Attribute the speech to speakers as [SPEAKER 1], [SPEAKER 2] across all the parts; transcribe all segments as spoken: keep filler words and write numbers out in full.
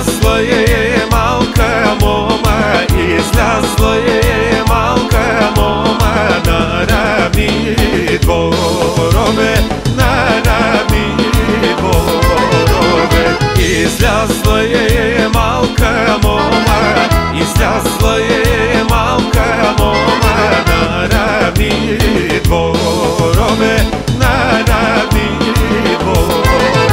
[SPEAKER 1] Излязла е малка мома, излязла е малка мома на равни дворове, на равни дворове. Излязла е малка мома, излязла е малка мома на равни дворове, на равни дворове.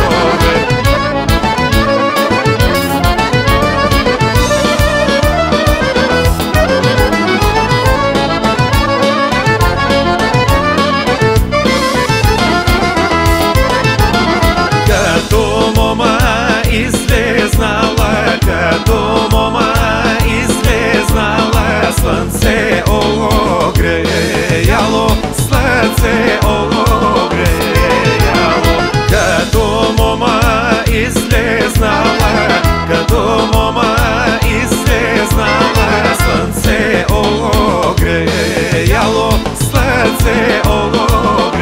[SPEAKER 1] Като мома излезнала, като мома излезнала, слънце огреяло, слънце огреяло. Като мома излезнала, като мома излезнала, слънце огреяло, слънце огреяло.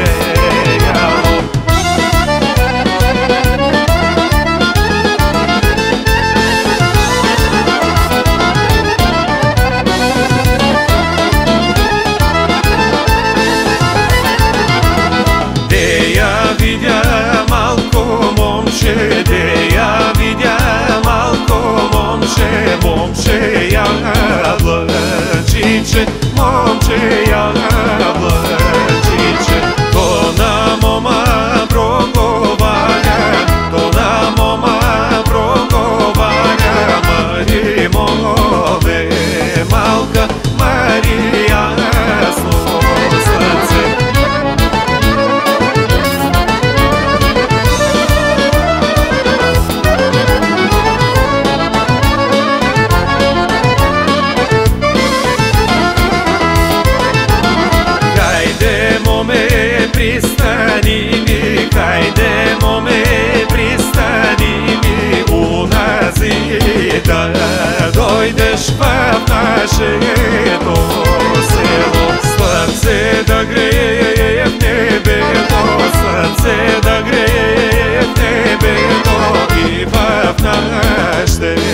[SPEAKER 1] Де я видя малко момче, момче яблъчиче, момче яблъчиче. То на мома проговаря, то на мома проговаря, Мари мове малка, Мария ясно сърце. Пристани ми, хайде, моме, пристани ми у нас и да дойдеш в нашето село. Слънце да грее в небето, слънце да грее в небето и в нашите